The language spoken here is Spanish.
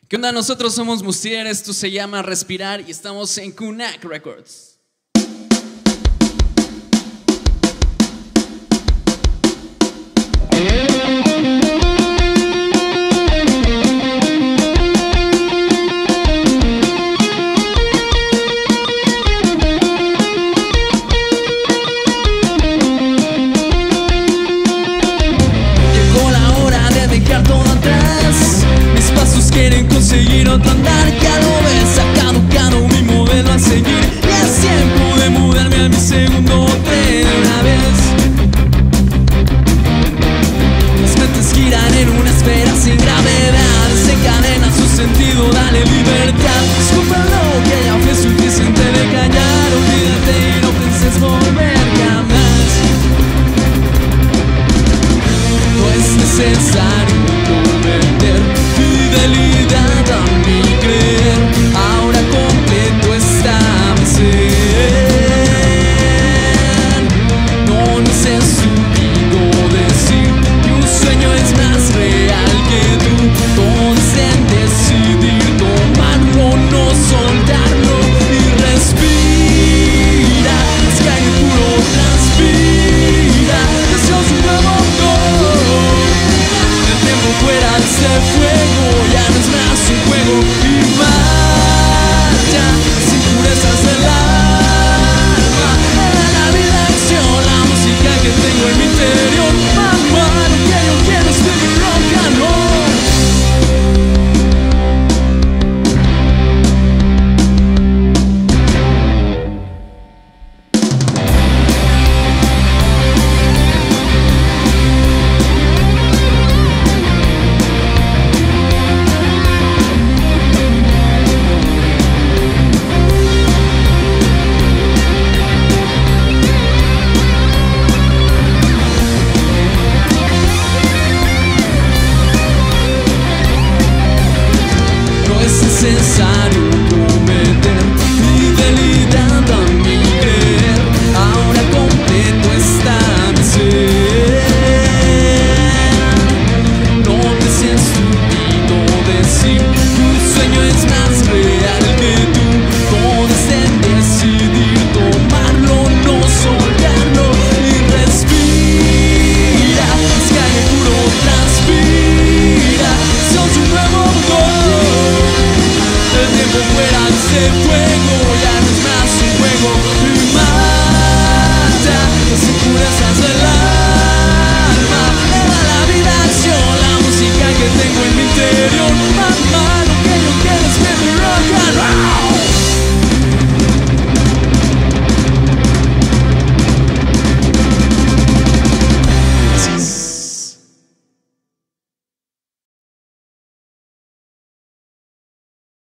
¿Qué onda? Nosotros somos Mustier, esto se llama Respirar y estamos en Kunak Records. Quieren conseguir otro andar, ya lo ves, ha caducado mi modelo a seguir. Ya es tiempo de mudarme a mi segundo tren de una vez. Las mentes giran en una esfera sin gravedad, desencadenan su sentido, dale libertad. Discúlpalo que ya fue suficiente de callar, olvídate y no pienses volver jamás. No es necesario